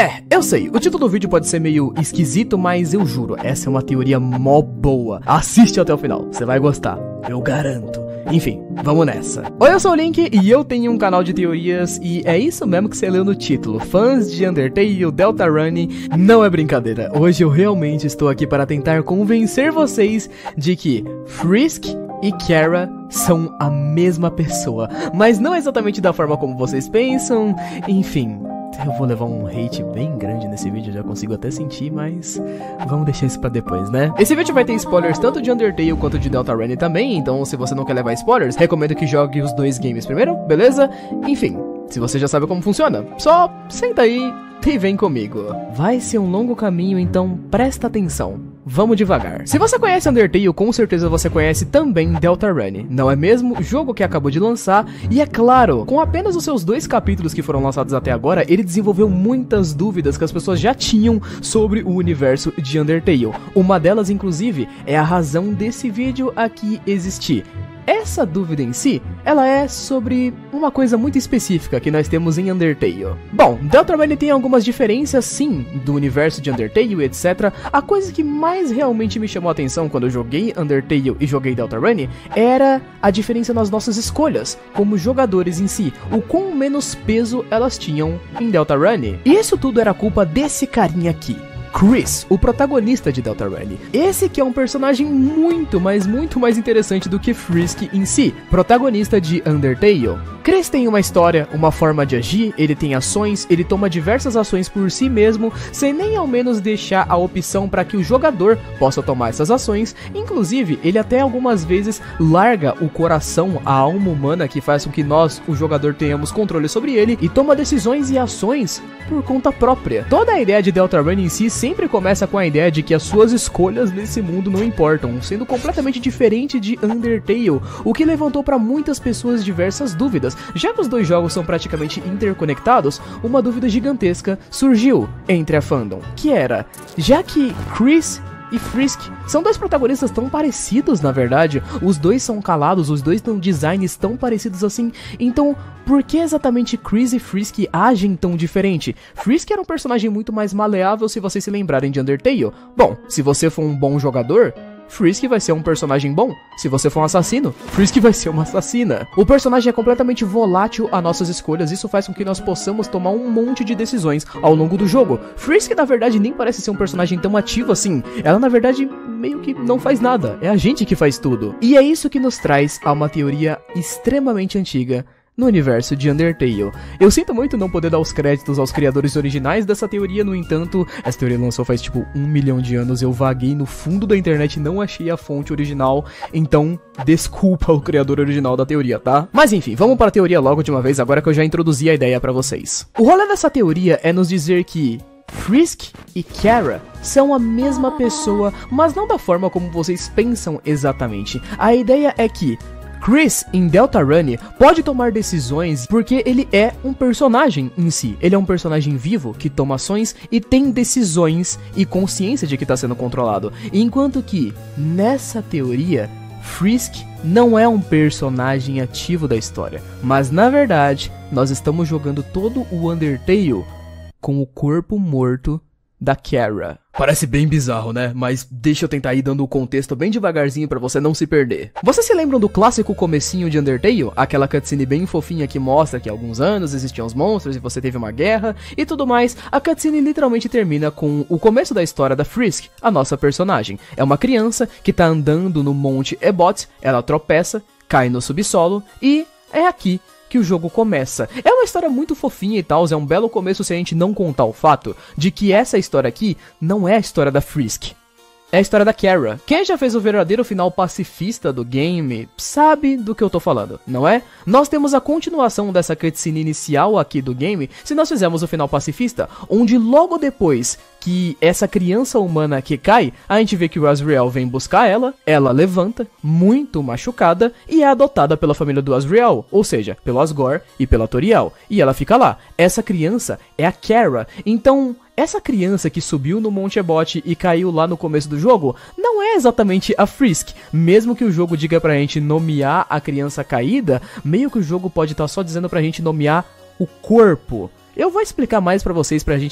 Eu sei, o título do vídeo pode ser meio esquisito, mas eu juro, essa é uma teoria mó boa. Assiste até o final, você vai gostar, eu garanto. Enfim, vamos nessa. Oi, eu sou o Link e eu tenho um canal de teorias e é isso mesmo que você leu no título. Fãs de Undertale, Deltarune, não é brincadeira. Hoje eu realmente estou aqui para tentar convencer vocês de que Frisk e Kara são a mesma pessoa, mas não exatamente da forma como vocês pensam. Enfim, eu vou levar um hate bem grande nesse vídeo, já consigo até sentir, mas vamos deixar isso pra depois, né? Esse vídeo vai ter spoilers tanto de Undertale quanto de Deltarune também, então se você não quer levar spoilers, recomendo que jogue os dois games primeiro, beleza? Enfim, se você já sabe como funciona, só senta aí e vem comigo. Vai ser um longo caminho, então presta atenção. Vamos devagar. Se você conhece Undertale, com certeza você conhece também Deltarune, não é mesmo? Jogo que acabou de lançar, e é claro, com apenas os seus 2 capítulos que foram lançados até agora, ele desenvolveu muitas dúvidas que as pessoas já tinham sobre o universo de Undertale. Uma delas, inclusive, é a razão desse vídeo aqui existir. Essa dúvida em si, ela é sobre uma coisa muito específica que nós temos em Undertale. Bom, Deltarune tem algumas diferenças sim do universo de Undertale, etc. A coisa que mais realmente me chamou a atenção quando eu joguei Undertale e joguei Deltarune era a diferença nas nossas escolhas, como jogadores em si, o quão menos peso elas tinham em Deltarune. E isso tudo era culpa desse carinha aqui, Chris, o protagonista de Deltarune. Esse que é um personagem muito mais interessante do que Frisk em si, protagonista de Undertale. Chris tem uma história, uma forma de agir, ele tem ações, ele toma diversas ações por si mesmo, sem nem ao menos deixar a opção para que o jogador possa tomar essas ações. Inclusive, ele até algumas vezes larga o coração, a alma humana que faz com que nós, o jogador, tenhamos controle sobre ele e toma decisões e ações por conta própria. Toda a ideia de Deltarune em si sempre começa com a ideia de que as suas escolhas nesse mundo não importam, sendo completamente diferente de Undertale, o que levantou para muitas pessoas diversas dúvidas. Já que os dois jogos são praticamente interconectados, uma dúvida gigantesca surgiu entre a fandom, que era, já que Chris e Frisk são 2 protagonistas tão parecidos, na verdade, os dois são calados, os dois têm designs tão parecidos assim, então por que exatamente Chris e Frisk agem tão diferente? Frisk era um personagem muito mais maleável, se vocês se lembrarem de Undertale. Bom, se você for um bom jogador, Frisk vai ser um personagem bom. Se você for um assassino, Frisk vai ser uma assassina. O personagem é completamente volátil a nossas escolhas, isso faz com que nós possamos tomar um monte de decisões ao longo do jogo. Frisk, na verdade, nem parece ser um personagem tão ativo assim. Ela, na verdade, meio que não faz nada. É a gente que faz tudo. E é isso que nos traz a uma teoria extremamente antiga no universo de Undertale. Eu sinto muito não poder dar os créditos aos criadores originais dessa teoria, no entanto, essa teoria lançou faz tipo 1 milhão de anos, eu vaguei no fundo da internet e não achei a fonte original, então desculpa o criador original da teoria, tá? Mas enfim, vamos para a teoria logo de uma vez, agora que eu já introduzi a ideia pra vocês. O rolê dessa teoria é nos dizer que Frisk e Kara são a mesma pessoa, mas não da forma como vocês pensam exatamente. A ideia é que Chris, em Deltarune, pode tomar decisões porque ele é um personagem em si. Ele é um personagem vivo que toma ações e tem decisões e consciência de que está sendo controlado. Enquanto que, nessa teoria, Frisk não é um personagem ativo da história. Mas, na verdade, nós estamos jogando todo o Undertale com o corpo morto da Kara. Parece bem bizarro, né? Mas deixa eu tentar ir dando o contexto bem devagarzinho pra você não se perder. Vocês se lembram do clássico comecinho de Undertale? Aquela cutscene bem fofinha que mostra que há alguns anos existiam os monstros e você teve uma guerra e tudo mais. A cutscene literalmente termina com o começo da história da Frisk, a nossa personagem. É uma criança que tá andando no Monte Ebott, ela tropeça, cai no subsolo e é aqui que o jogo começa. É uma história muito fofinha e tal, é um belo começo se a gente não contar o fato de que essa história aqui não é a história da Frisk. É a história da Kara. Quem já fez o verdadeiro final pacifista do game sabe do que eu tô falando, não é? Nós temos a continuação dessa cutscene inicial aqui do game se nós fizermos o final pacifista, onde logo depois que essa criança humana que cai, a gente vê que o Asriel vem buscar ela levanta, muito machucada, e é adotada pela família do Asriel, ou seja, pelo Asgore e pela Toriel, e ela fica lá. Essa criança é a Kara, então essa criança que subiu no Monte Ebott e caiu lá no começo do jogo, não é exatamente a Frisk. Mesmo que o jogo diga pra gente nomear a criança caída, meio que o jogo pode estar só dizendo pra gente nomear o corpo. Eu vou explicar mais pra vocês pra gente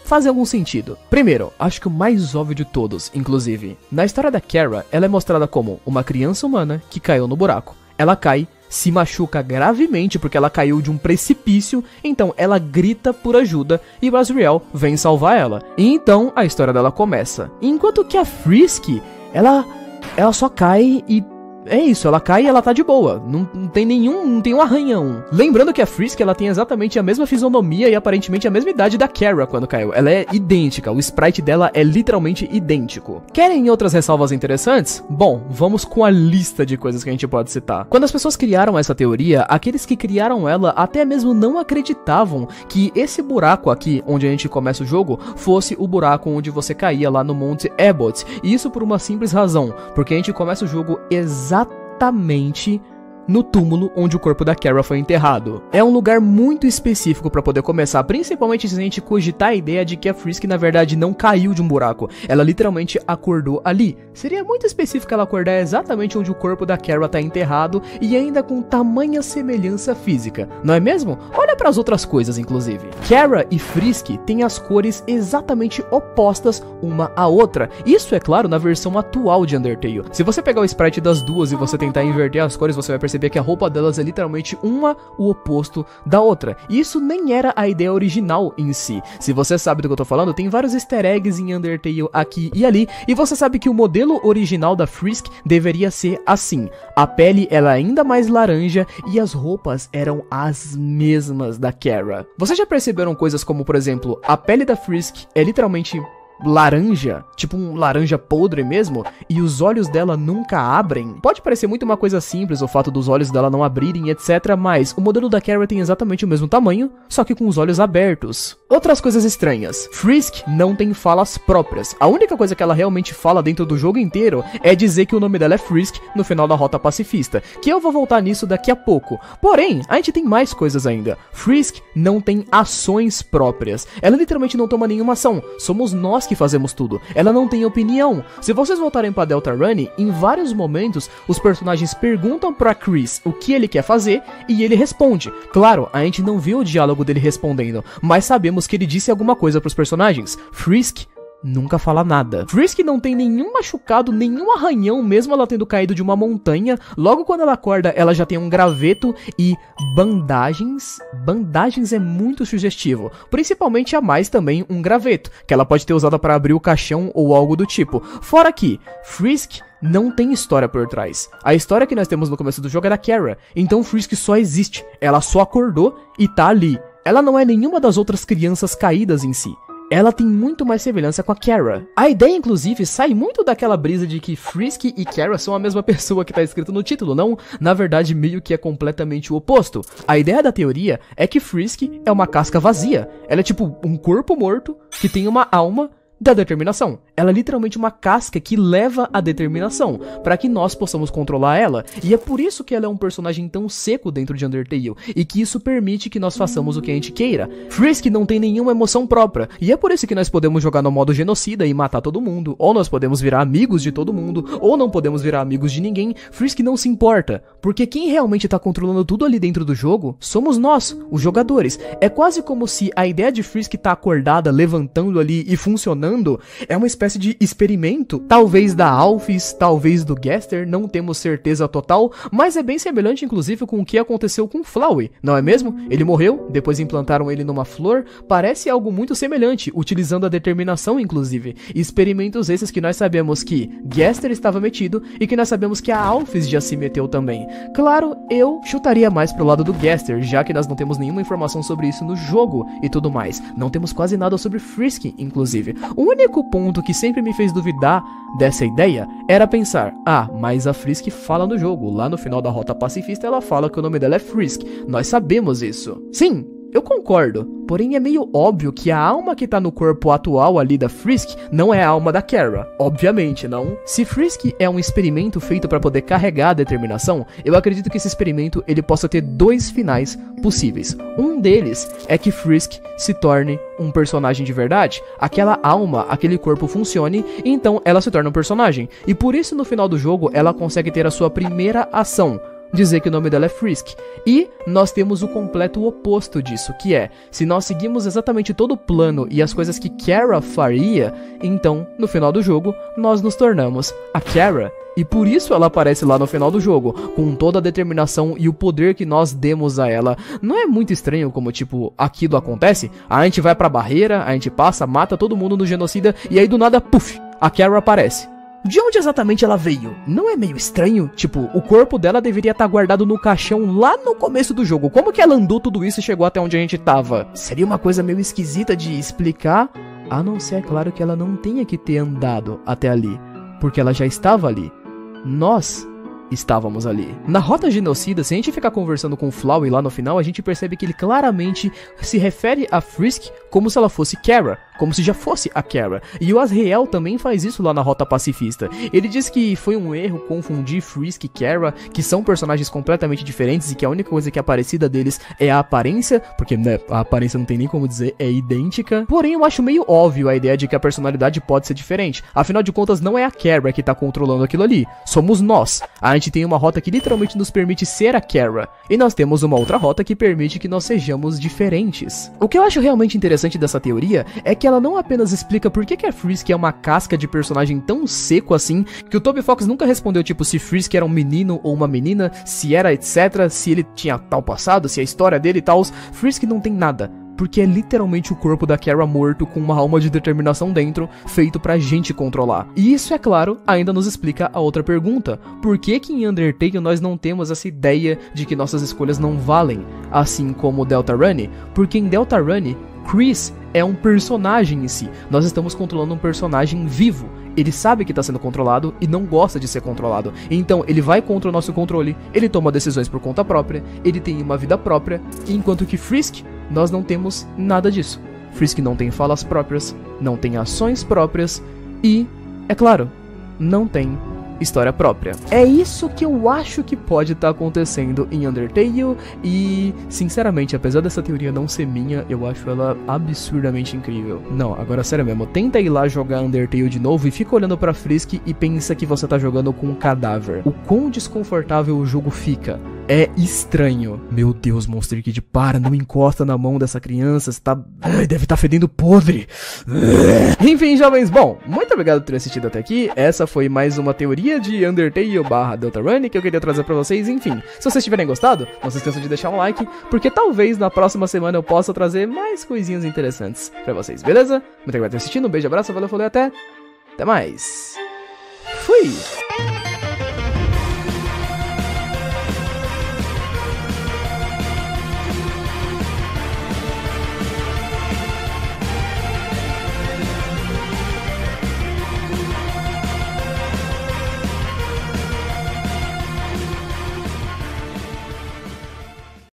fazem algum sentido. Primeiro, acho que o mais óbvio de todos, inclusive. Na história da Kara, ela é mostrada como uma criança humana que caiu no buraco. Ela cai, se machuca gravemente porque ela caiu de um precipício, então ela grita por ajuda e Asriel vem salvar ela. E então a história dela começa. Enquanto que a Frisk, ela só cai e é isso, ela cai e ela tá de boa, não tem um arranhão. Lembrando que a Frisk, ela tem exatamente a mesma fisionomia e aparentemente a mesma idade da Kara quando caiu. Ela é idêntica, o sprite dela é literalmente idêntico. Querem outras ressalvas interessantes? Bom, vamos com a lista de coisas que a gente pode citar. Quando as pessoas criaram essa teoria, aqueles que criaram ela até mesmo não acreditavam que esse buraco aqui, onde a gente começa o jogo, fosse o buraco onde você caía lá no Monte Abbott. E isso por uma simples razão, porque a gente começa o jogo exatamente no túmulo onde o corpo da Kara foi enterrado. É um lugar muito específico para poder começar, principalmente se a gente cogitar a ideia de que a Frisk na verdade não caiu de um buraco, ela literalmente acordou ali. Seria muito específico ela acordar exatamente onde o corpo da Kara tá enterrado e ainda com tamanha semelhança física, não é mesmo? Olha para as outras coisas, inclusive. Kara e Frisk têm as cores exatamente opostas uma à outra. Isso é claro na versão atual de Undertale. Se você pegar o sprite das duas e você tentar inverter as cores, você vai perceber que a roupa delas é literalmente uma o oposto da outra. E isso nem era a ideia original em si. Se você sabe do que eu tô falando, tem vários easter eggs em Undertale aqui e ali, e você sabe que o modelo original da Frisk deveria ser assim. A pele ela é ainda mais laranja e as roupas eram as mesmas da Kara. Vocês já perceberam coisas como, por exemplo, a pele da Frisk é literalmente laranja, tipo um laranja podre mesmo, e os olhos dela nunca abrem? Pode parecer muito uma coisa simples o fato dos olhos dela não abrirem, etc, mas o modelo da Kara tem exatamente o mesmo tamanho, só que com os olhos abertos. Outras coisas estranhas. Frisk não tem falas próprias. A única coisa que ela realmente fala dentro do jogo inteiro é dizer que o nome dela é Frisk no final da Rota Pacifista, que eu vou voltar nisso daqui a pouco. Porém, a gente tem mais coisas ainda. Frisk não tem ações próprias. Ela literalmente não toma nenhuma ação. Somos nós que fazemos tudo. Ela não tem opinião. Se vocês voltarem pra Deltarune, em vários momentos os personagens perguntam pra Chris o que ele quer fazer e ele responde. Claro, a gente não vê o diálogo dele respondendo, mas sabemos que ele disse alguma coisa pros personagens. Frisk nunca fala nada. Frisk não tem nenhum machucado, nenhum arranhão, mesmo ela tendo caído de uma montanha. Logo quando ela acorda, ela já tem um graveto e bandagens. Bandagens é muito sugestivo. Principalmente a mais também um graveto, que ela pode ter usado para abrir o caixão ou algo do tipo. Fora que Frisk não tem história por trás. A história que nós temos no começo do jogo é da Kara. Então Frisk só existe. Ela só acordou e tá ali. Ela não é nenhuma das outras crianças caídas em si. Ela tem muito mais semelhança com a Kara. A ideia, inclusive, sai muito daquela brisa de que Frisk e Kara são a mesma pessoa que tá escrito no título, não? Na verdade, meio que é completamente o oposto. A ideia da teoria é que Frisk é uma casca vazia. Ela é tipo um corpo morto que tem uma alma da determinação. Ela é literalmente uma casca que leva a determinação, para que nós possamos controlar ela, e é por isso que ela é um personagem tão seco dentro de Undertale, e que isso permite que nós façamos o que a gente queira. Frisk não tem nenhuma emoção própria, e é por isso que nós podemos jogar no modo genocida e matar todo mundo, ou nós podemos virar amigos de todo mundo, ou não podemos virar amigos de ninguém. Frisk não se importa, porque quem realmente tá controlando tudo ali dentro do jogo somos nós, os jogadores. É quase como se a ideia de Frisk tá acordada, levantando ali e funcionando, é uma espécie de experimento, talvez da Alphys, talvez do Gaster, não temos certeza total, mas é bem semelhante inclusive com o que aconteceu com Flowey, não é mesmo? Ele morreu, depois implantaram ele numa flor, parece algo muito semelhante, utilizando a determinação inclusive, experimentos esses que nós sabemos que Gaster estava metido e que nós sabemos que a Alphys já se meteu também. Claro, eu chutaria mais pro lado do Gaster, já que nós não temos nenhuma informação sobre isso no jogo e tudo mais, não temos quase nada sobre Frisk inclusive. O único ponto que sempre me fez duvidar dessa ideia era pensar, mas a Frisk fala no jogo, lá no final da Rota Pacifista ela fala que o nome dela é Frisk, nós sabemos isso. Sim, eu concordo, porém é meio óbvio que a alma que tá no corpo atual ali da Frisk não é a alma da Kara, obviamente não. Se Frisk é um experimento feito para poder carregar a determinação, eu acredito que esse experimento ele possa ter dois finais possíveis. Um deles é que Frisk se torne um personagem de verdade, aquela alma, aquele corpo funcione, e então ela se torna um personagem, e por isso no final do jogo ela consegue ter a sua primeira ação dizer que o nome dela é Frisk. E nós temos o completo oposto disso, que é, se nós seguimos exatamente todo o plano e as coisas que Kara faria, então, no final do jogo, nós nos tornamos a Kara. E por isso ela aparece lá no final do jogo, com toda a determinação e o poder que nós demos a ela. Não é muito estranho como, tipo, aquilo acontece? A gente vai pra barreira, a gente passa, mata todo mundo no genocida, e aí do nada, puf, a Kara aparece. De onde exatamente ela veio? Não é meio estranho? Tipo, o corpo dela deveria estar guardado no caixão lá no começo do jogo. Como que ela andou tudo isso e chegou até onde a gente tava? Seria uma coisa meio esquisita de explicar, a não ser, é claro, que ela não tenha que ter andado até ali, porque ela já estava ali. Nós estávamos ali. Na rota genocida, se a gente ficar conversando com o Flowey lá no final, a gente percebe que ele claramente se refere a Frisk como se ela fosse Kara, como se já fosse a Kara. E o Azrael também faz isso lá na rota pacifista. Ele diz que foi um erro confundir Frisk e Kara, que são personagens completamente diferentes e que a única coisa que é parecida deles é a aparência, porque, né, a aparência não tem nem como dizer, é idêntica. Porém, eu acho meio óbvio a ideia de que a personalidade pode ser diferente. Afinal de contas, não é a Kara que tá controlando aquilo ali, somos nós. A gente tem uma rota que literalmente nos permite ser a Kara, e nós temos uma outra rota que permite que nós sejamos diferentes. O que eu acho realmente interessante dessa teoria é que ela não apenas explica por que a Frisk é uma casca de personagem tão seco assim, que o Toby Fox nunca respondeu, tipo, se Frisk era um menino ou uma menina, se era etc, se ele tinha tal passado, se a história dele e tal. Frisk não tem nada, porque é literalmente o corpo da Kara morto com uma alma de determinação dentro, feito pra gente controlar. E isso, é claro, ainda nos explica a outra pergunta. Por que que em Undertale nós não temos essa ideia de que nossas escolhas não valem, assim como Deltarune? Porque em Deltarune, Chris é um personagem em si. Nós estamos controlando um personagem vivo. Ele sabe que está sendo controlado e não gosta de ser controlado. Então ele vai contra o nosso controle, ele toma decisões por conta própria, ele tem uma vida própria, enquanto que Frisk, nós não temos nada disso. Frisk não tem falas próprias, não tem ações próprias e, é claro, não tem história própria. É isso que eu acho que pode estar acontecendo em Undertale e, sinceramente, apesar dessa teoria não ser minha, eu acho ela absurdamente incrível. Não, agora sério mesmo, tenta ir lá jogar Undertale de novo e fica olhando pra Frisk e pensa que você tá jogando com um cadáver. O quão desconfortável o jogo fica. É estranho. Meu Deus, Monster Kid, para, não encosta na mão dessa criança, você tá... deve estar fedendo podre. Enfim, jovens, bom, muito obrigado por ter assistido até aqui. Essa foi mais uma teoria de Undertale / Deltarune que eu queria trazer pra vocês. Enfim, se vocês tiverem gostado, não se esqueçam de deixar um like, porque talvez na próxima semana eu possa trazer mais coisinhas interessantes pra vocês, beleza? Muito obrigado por ter assistido, um beijo, abraço, valeu, falou e até mais. Fui!